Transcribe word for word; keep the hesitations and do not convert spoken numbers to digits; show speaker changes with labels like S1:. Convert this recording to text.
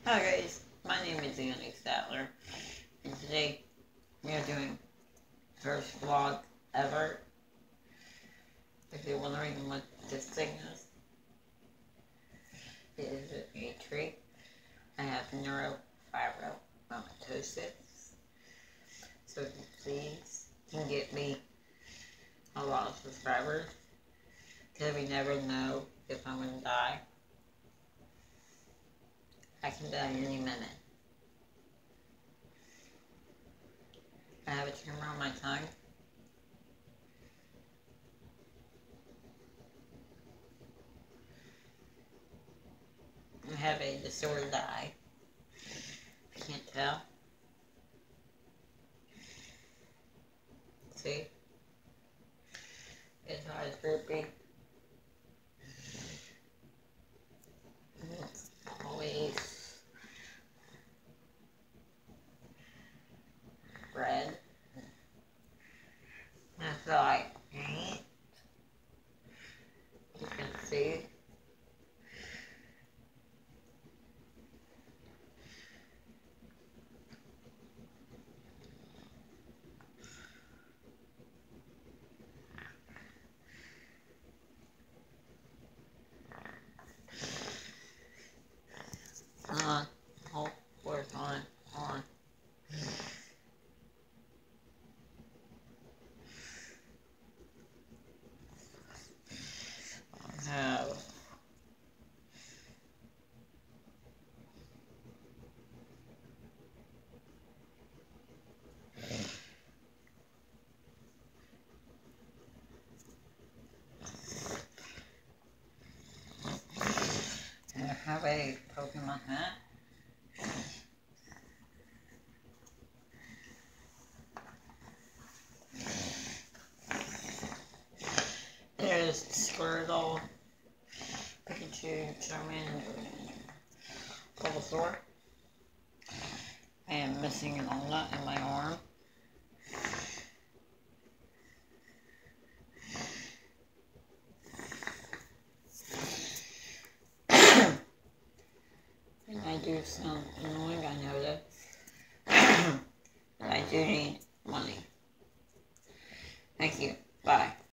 S1: Hi guys, my name is Andy Statler, and today we are doing first vlog ever. If you're wondering what this thing is, it is a tree. I have neurofibromatosis, so if you please can get me a lot of subscribers, because we never know if I'm going to die. I can die any minute. I have a tumor on my tongue. I have a disordered eye. I can't tell. See? It's not as droopy. It's always red. That's all I eat. You can see. On. Oh, where's on? On. Have I have a Pokemon hat. There's Squirtle, Pikachu, Charmander, Bulbasaur. I am missing an ulna in my arm. And I do sound annoying, I know that. But I do need money. Thank you.